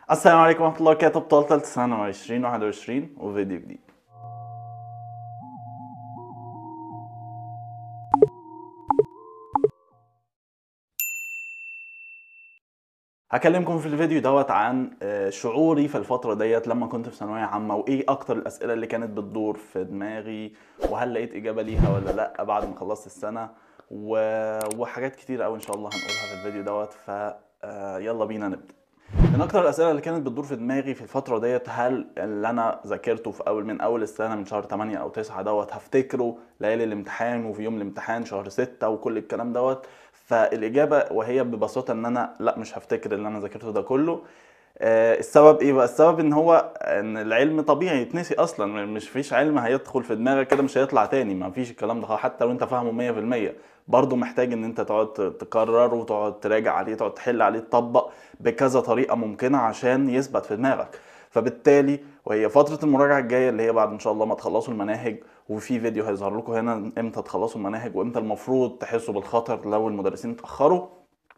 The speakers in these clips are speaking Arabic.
السلام عليكم ورحمة الله وبركاته. بطولة تالتة ثانوي 2021 وفيديو جديد. هكلمكم في الفيديو دوت عن شعوري في الفترة ديت لما كنت في ثانوية عامة، وايه اكتر الاسئلة اللي كانت بتدور في دماغي، وهل لقيت اجابة ليها ولا لا بعد ما خلصت السنة، وحاجات كتير قوي ان شاء الله هنقولها في الفيديو دوت. يلا بينا نبدأ. من اكتر الاسئله اللي كانت بتدور في دماغي في الفتره ديت، هل اللي انا ذاكرته في من اول السنه من شهر 8 او 9 دوت هفتكره ليالي الامتحان وفي يوم الامتحان شهر 6 وكل الكلام دوت؟ فالاجابه وهي ببساطه ان انا لا، مش هفتكر اللي انا ذاكرته ده كله. السبب ايه بقى؟ السبب ان العلم طبيعي يتنسي اصلا، مش فيش علم هيدخل في دماغك كده مش هيطلع تاني، ما فيش الكلام ده حتى لو انت فاهمه 100%. برضه محتاج ان انت تقعد تكرر وتقعد تراجع عليه، تقعد تحل عليه، تطبق بكذا طريقة ممكنة عشان يثبت في دماغك. فبالتالي وهي فترة المراجعة الجاية اللي هي بعد ان شاء الله ما تخلصوا المناهج، وفي فيديو هيظهر لكم هنا امتى تخلصوا المناهج وامتى المفروض تحسوا بالخطر لو المدرسين اتأخروا.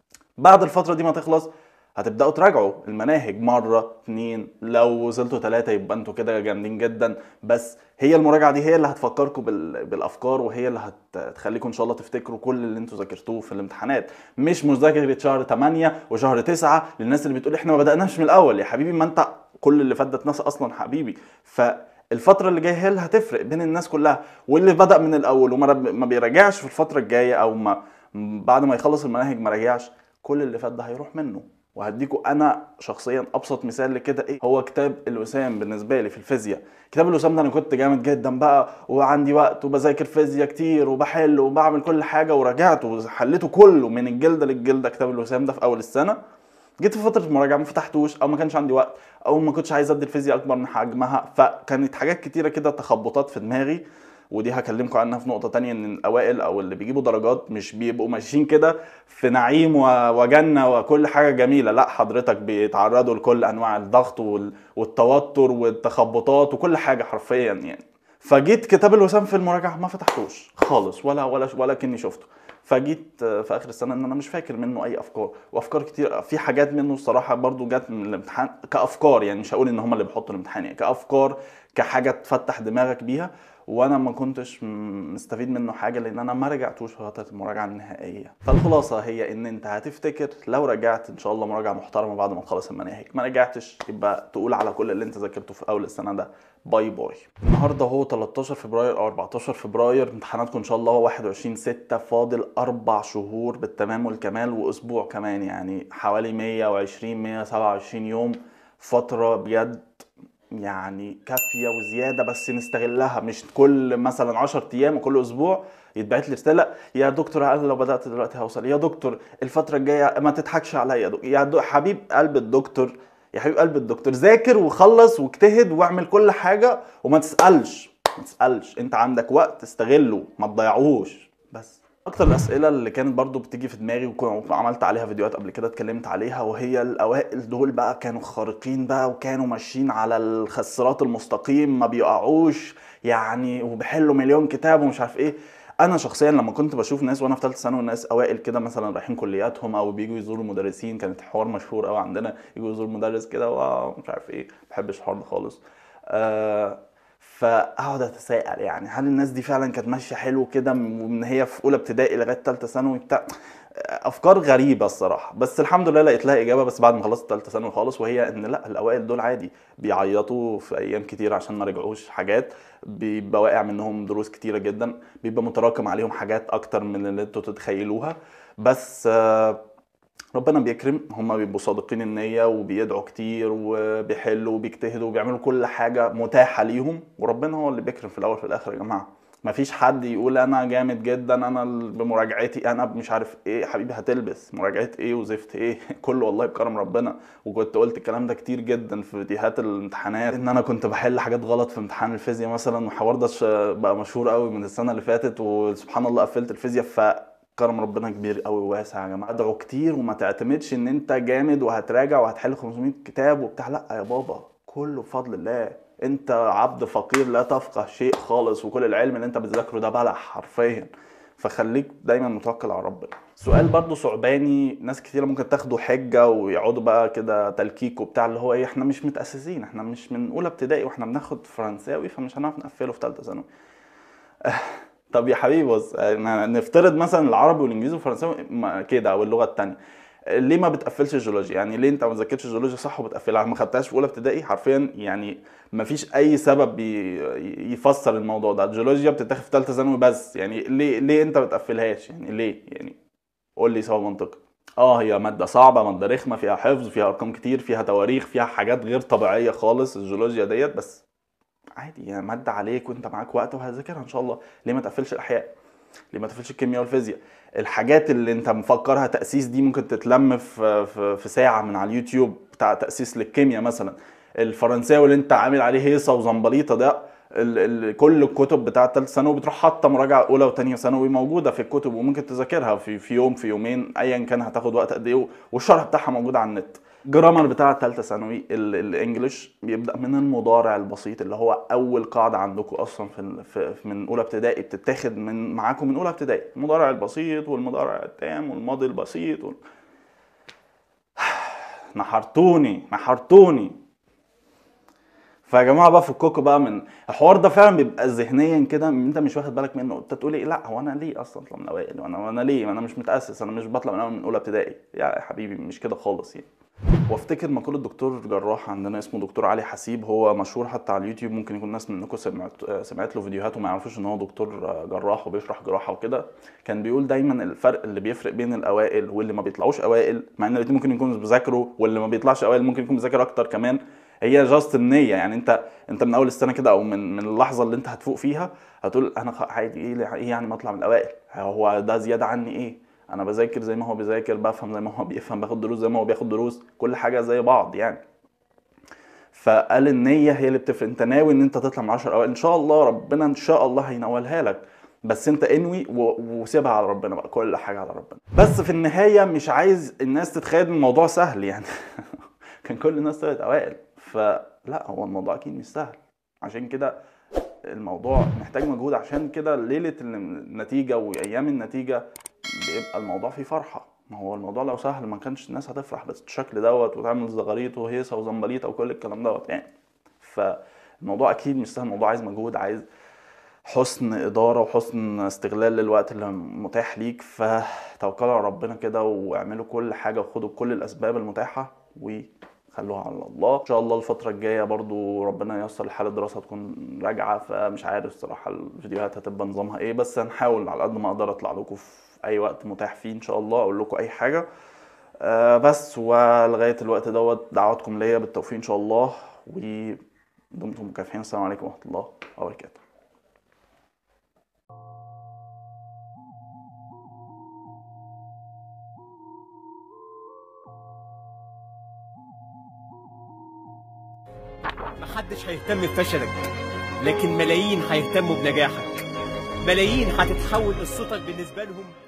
بعد الفترة دي ما تخلص هتبدأوا تراجعوا المناهج مرة اتنين، لو وصلتوا تلاتة يبقى انتوا كده جامدين جدا. بس هي المراجعة دي هي اللي هتفكركم بالأفكار، وهي اللي هتخليكم إن شاء الله تفتكروا كل اللي انتوا ذاكرتوه في الامتحانات. مش مذاكرة شهر 8 وشهر 9 للناس اللي بتقول احنا ما بدأناش من الأول. يا حبيبي ما انت كل اللي فات ده اتنسى أصلا حبيبي. فالفترة اللي جاية هي اللي هتفرق بين الناس كلها، واللي بدأ من الأول وما ما بيراجعش في الفترة الجاية، أو ما بعد ما يخلص المناهج ما راجعش، كل اللي فات ده هيروح منه. وهديكوا انا شخصيا ابسط مثال لكده ايه هو كتاب الوسام بالنسبه لي في الفيزياء. كتاب الوسام ده انا كنت جامد جدا بقى وعندي وقت وبذاكر فيزياء كتير وبحل وبعمل كل حاجه ورجعته وحليته كله من الجلده للجلده. كتاب الوسام ده في اول السنه جيت في فتره المراجعه ما فتحتوش، او ما كانش عندي وقت، او ما كنتش عايز ادي الفيزياء اكبر من حجمها، فكانت حاجات كتيره كده تخبطات في دماغي. ودي هكلمكم عنها في نقطة تانية، ان الاوائل او اللي بيجيبوا درجات مش بيبقوا ماشيين كده في نعيم وجنة وكل حاجة جميلة. لا، حضرتك بيتعرضوا لكل انواع الضغط والتوتر والتخبطات وكل حاجة حرفيا يعني. فجيت كتاب الوسام في المراجعة ما فتحتوش خالص، ولا كني شفته. فجيت في اخر السنه ان انا مش فاكر منه اي افكار، وافكار كتير في حاجات منه الصراحه برضو جت من الامتحان كافكار، يعني مش هقول ان هم اللي بيحطوا الامتحان، يعني كافكار، كحاجه تفتح دماغك بيها. وانا ما كنتش مستفيد منه حاجه لان انا ما رجعتوش في فتره المراجعه النهائيه. فالخلاصه هي ان انت هتفتكر لو رجعت ان شاء الله مراجعه محترمه بعد ما تخلص المناهج. ما رجعتش يبقى تقول على كل اللي انت ذاكرته في اول السنه ده باي باي. النهارده هو 13 فبراير او 14 فبراير، امتحاناتكم ان شاء الله 21/6، فاضل 4 شهور بالتمام والكمال واسبوع كمان، يعني حوالي 120 127 يوم. فتره بجد يعني كافيه وزياده، بس نستغلها. مش كل مثلا 10 ايام وكل اسبوع يتبعت لي رساله يا دكتور انا لو بدات دلوقتي هوصل، يا دكتور الفتره الجايه ما تضحكش عليا يا دكتور. حبيب قلب الدكتور، يا حبيب قلب الدكتور، ذاكر وخلص واجتهد واعمل كل حاجه وما تسالش. ما تسالش، انت عندك وقت استغله ما تضيعوش. بس اكتر الاسئله اللي كانت برضو بتيجي في دماغي وعملت عليها فيديوهات قبل كده اتكلمت عليها، وهي الاوائل دول بقى كانوا خارقين بقى وكانوا ماشيين على الصراط المستقيم ما بيقعوش يعني، وبيحلوا مليون كتاب ومش عارف ايه. انا شخصيا لما كنت بشوف ناس وانا في ثالثه ثانوي، ناس اوائل كده مثلا رايحين كلياتهم او بييجوا يزوروا مدرسين، كانت حوار مشهور قوي عندنا يجوا يزوروا مدرس كده ومش عارف ايه، ما بحبش الحوار ده خالص. فاقعد اتساءل يعني هل الناس دي فعلا كانت ماشيه حلو كده ومن هي في اولى ابتدائي لغايه ثالثه ثانوي بتاع؟ افكار غريبه الصراحه. بس الحمد لله لقيت لها اجابه بس بعد ما خلصت ثالثه ثانوي خالص، وهي ان لا، الاوائل دول عادي بيعيطوا في ايام كتير عشان ما رجعوش حاجات، بيبقى واقع منهم دروس كتيره جدا، بيبقى متراكم عليهم حاجات اكتر من اللي انتوا تتخيلوها. بس ربنا بيكرم، هما بيبقوا صادقين النية وبيدعوا كتير وبيحلوا وبيجتهدوا وبيعملوا كل حاجة متاحة ليهم، وربنا هو اللي بيكرم في الأول في الآخر يا جماعة. مفيش حد يقول أنا جامد جدا أنا بمراجعتي أنا مش عارف إيه. حبيبي هتلبس مراجعة إيه وزفت إيه كله والله بكرم ربنا. وكنت قلت الكلام ده كتير جدا في فيديوهات الامتحانات، إن أنا كنت بحل حاجات غلط في امتحان الفيزياء مثلا، والحوار ده بقى مشهور قوي من السنة اللي فاتت، وسبحان الله قفلت الفيزياء. كرم ربنا كبير قوي وواسع يا جماعه. ادعوا كتير وما تعتمدش ان انت جامد وهتراجع وهتحل 500 كتاب وبتاع. لا يا بابا، كله بفضل الله. انت عبد فقير لا تفقه شيء خالص، وكل العلم اللي انت بتذاكره ده بلح حرفيا. فخليك دايما متوكل على ربنا. سؤال برضو صعباني، ناس كتيرة ممكن تاخده حجة ويقعدوا بقى كده تلكيك وبتاع، اللي هو ايه، احنا مش متأسسين، احنا مش من اولى ابتدائي واحنا بناخد فرنساوي، فمش هنعرف نقفله في ثالثة ثانوي. طب يا حبيبي بص، نفترض مثلا العربي والانجليزي والفرنساوي كده، او اللغه التانية، ليه ما بتقفلش الجيولوجيا؟ يعني ليه انت ما ذاكرتش الجيولوجيا صح وبتقفلها؟ ما خدتهاش في اولى ابتدائي حرفيا يعني. ما فيش اي سبب يفسر الموضوع ده. الجيولوجيا بتتاخد في ثالثه ثانوي بس، يعني ليه انت ما بتقفلهاش؟ يعني ليه يعني؟ قول لي سبب منطقي. هي ماده صعبه، ماده رخمه، فيها حفظ، فيها ارقام كتير، فيها تواريخ، فيها حاجات غير طبيعيه خالص الجيولوجيا ديت، بس عادي يعني، ماده عليك وانت معاك وقت وهتذاكرها ان شاء الله. ليه ما تقفلش الاحياء؟ ليه ما تقفلش الكيمياء والفيزياء؟ الحاجات اللي انت مفكرها تأسيس دي ممكن تتلم في ساعة من على اليوتيوب، بتاع تأسيس للكيمياء مثلا. الفرنساوي اللي انت عامل عليه هيصة وزنبليطة ده، كل الكتب بتاعة ثالث ثانوي بتروح حاطة مراجعة أولى وثانية ثانوي موجودة في الكتب، وممكن تذاكرها في يوم في يومين أيا كان هتاخد وقت قد إيه، والشرح بتاعها موجود على النت. جرامر بتاع ثالثه ثانوي الانجليش بيبدا من المضارع البسيط، اللي هو اول قاعده عندكم اصلا من اولى ابتدائي، بتتاخد معاكم من اولى ابتدائي، المضارع البسيط والمضارع التام والماضي البسيط نحرتوني. فيا جماعه بقى فككوا بقى من الحوار ده، فعلا بيبقى ذهنيا كده انت مش واخد بالك منه. انت تقول ايه، لا هو انا ليه اصلا اطلع من الاوائل؟ وانا ليه؟ انا مش متاسس، انا مش بطلع من اولى ابتدائي يا حبيبي، مش كده خالص يعني. وافتكر مقولة دكتور جراح عندنا اسمه دكتور علي حسيب، هو مشهور حتى على اليوتيوب، ممكن يكون ناس منكم سمعت له فيديوهات وما يعرفوش ان هو دكتور جراح وبيشرح جراحة وكده. كان بيقول دايما الفرق اللي بيفرق بين الاوائل واللي ما بيطلعوش اوائل، مع ان الاثنين ممكن يكونوا بيذاكروا، واللي ما بيطلعش اوائل ممكن يكون بيذاكر اكتر كمان، هي جاست النية. يعني انت من اول السنة كده، او من اللحظة اللي انت هتفوق فيها هتقول انا عادي، ايه يعني ما اطلع من الاوائل؟ هو ده زيادة عني ايه؟ انا بذاكر زي ما هو بيذاكر، بفهم زي ما هو بيفهم، باخد دروس زي ما هو بياخد دروس، كل حاجه زي بعض يعني. فقال النيه هي اللي بتفرق. انت ناوي ان انت تطلع من 10 اوائل، ان شاء الله ربنا ان شاء الله هينولها لك، بس انت انوي وسيبها على ربنا بقى، كل حاجه على ربنا. بس في النهايه مش عايز الناس تتخيل الموضوع سهل يعني. كان كل الناس طلعت اوائل، فلا هو الموضوع اكيد مش سهل. عشان كده الموضوع محتاج مجهود، عشان كده ليله النتيجه وايام النتيجه بيبقى الموضوع فيه فرحه. ما هو الموضوع لو سهل ما كانش الناس هتفرح بس بالشكل دوت، وتعمل زغاريط وهيصه وزنبليطه وكل الكلام دوت يعني. فالموضوع اكيد مش سهل، الموضوع عايز مجهود، عايز حسن اداره وحسن استغلال للوقت اللي متاح ليك. فتوكلوا على ربنا كده واعملوا كل حاجه، وخدوا كل الاسباب المتاحه وخلوها على الله. ان شاء الله الفتره الجايه برضو ربنا ييسر لحال الدراسه تكون راجعه، فمش عارف الصراحه الفيديوهات هتبقى نظامها ايه، بس هنحاول على قد ما اقدر اطلع لكم في اي وقت متاح فيه ان شاء الله، اقول لكم اي حاجه. بس ولغايه الوقت دوت دعواتكم ليا بالتوفيق ان شاء الله، ودمتم مكافحين. السلام عليكم ورحمه الله وبركاته. محدش هيهتم بفشلك، لكن ملايين هيهتموا بنجاحك. ملايين هتتحول قصتك بالنسبة لهم